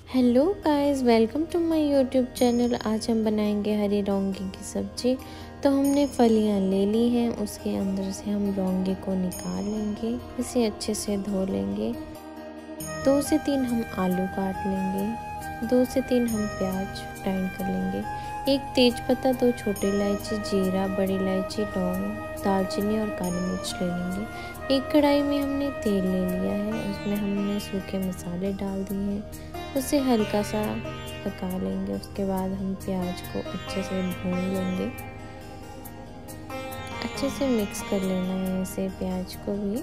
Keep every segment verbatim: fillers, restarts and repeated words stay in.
Hello guys, welcome to my YouTube channel. आज हम बनाएंगे हरी रौंगी की सब्ज़ी। तो हमने फलियां ले ली हैं, उसके अंदर से हम रौंगी को निकाल लेंगे। इसे अच्छे से धो लेंगे। दो से तीन हम आलू काट लेंगे। दो से तीन हम प्याज ग्राइंड कर लेंगे। एक तेज़पत्ता, दो छोटी इलायची, जीरा, बड़ी इलायची, लौंग, दालचीनी और काली मिर्च ले लेंगे। एक कढ़ाई में हमने तेल ले लिया है, उसमें हमने सूखे मसाले डाल दिए हैं। उसे हल्का सा पका लेंगे। उसके बाद हम प्याज को अच्छे से भून लेंगे। अच्छे से मिक्स कर लेना है इसे, प्याज को भी।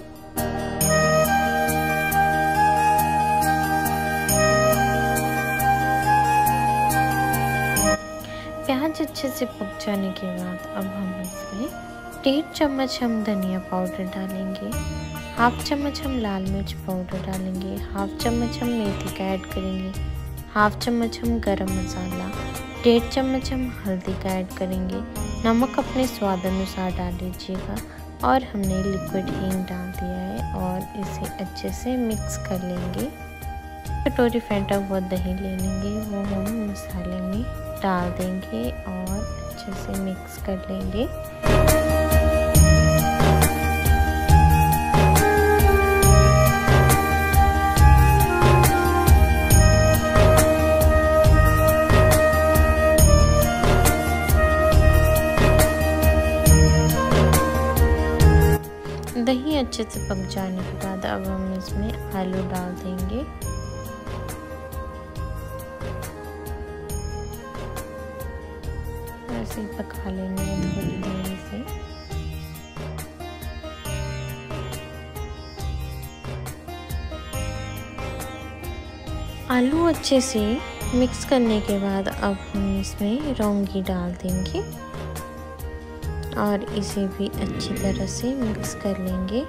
प्याज अच्छे से पक जाने के बाद अब हम इसमें डेढ़ चम्मच हम धनिया पाउडर डालेंगे। हाफ चम्मच हम लाल मिर्च पाउडर डालेंगे। हाफ चम्मच हम मेथी का ऐड करेंगे। हाफ चम्मच हम गरम मसाला, डेढ़ चम्मच हम हल्दी का ऐड करेंगे। नमक अपने स्वाद अनुसार डाल लीजिएगा। और हमने लिक्विड हींग डाल दिया है और इसे अच्छे से मिक्स कर लेंगे। कटोरी फेंटा हुआ दही ले लेंगे, वो हम मसाले में डाल देंगे और अच्छे से मिक्स कर लेंगे। दही अच्छे से पक जाने के बाद अब हम इसमें आलू डाल देंगे। ऐसे पका लेंगे थोड़ी देर से। आलू अच्छे से मिक्स करने के बाद अब हम इसमें रौंगी डाल देंगे और इसे भी अच्छी तरह से मिक्स कर लेंगे।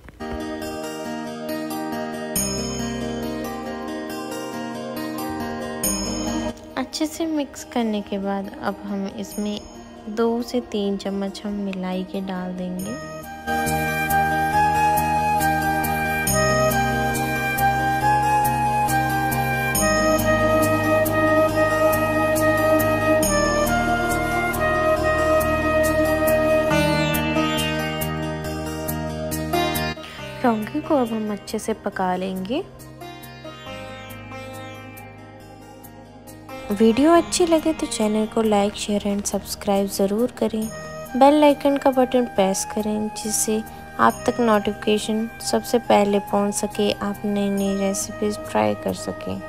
अच्छे से मिक्स करने के बाद अब हम इसमें दो से तीन चम्मच हम मिलाई के डाल देंगे। रौंगी को अब हम अच्छे से पका लेंगे। वीडियो अच्छी लगे तो चैनल को लाइक, शेयर एंड सब्सक्राइब ज़रूर करें। बेल आइकन का बटन प्रेस करें जिससे आप तक नोटिफिकेशन सबसे पहले पहुंच सके, आप नई नई रेसिपीज ट्राई कर सकें।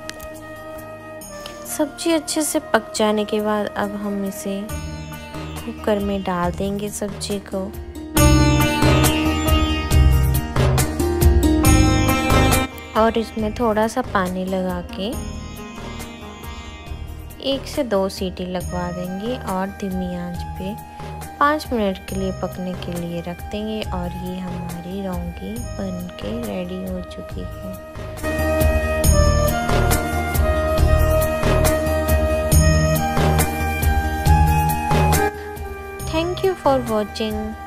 सब्जी अच्छे से पक जाने के बाद अब हम इसे कुकर में डाल देंगे सब्जी को। और इसमें थोड़ा सा पानी लगा के एक से दो सीटी लगवा देंगे और धीमी आंच पे पाँच मिनट के लिए पकने के लिए रख देंगे। और ये हमारी रौंगी बन के रेडी हो चुकी है। Thank you for watching.